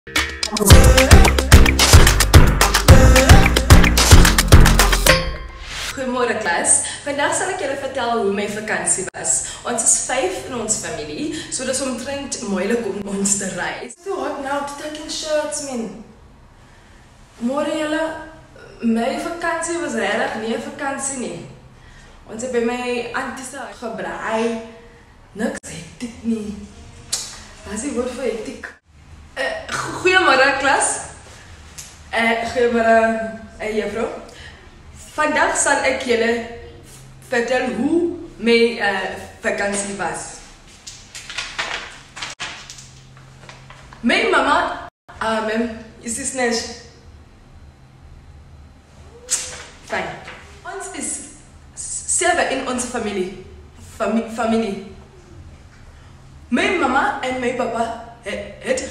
Goeiemôre klas. Vandag sal ek julle vertel hoe my vakansie was. Ons is 5 in ons familie, so dis omtrent moeilik om ons te reis. So hot now to take in shirts, man. Môre julle, my vakansie was regtig nie 'n vakansie nie. Ons het by my auntie se gebraai. Niks hektiek nie. Wat is die woord vir hektiek? Goeiemôre klas. Goeiemôre juffrou. Vandag sal ek julle vertel hoe my vakansie was. My mama, is this Nash? Fijn. Ons is 7 in onze familie. Familie. My mama en my papa het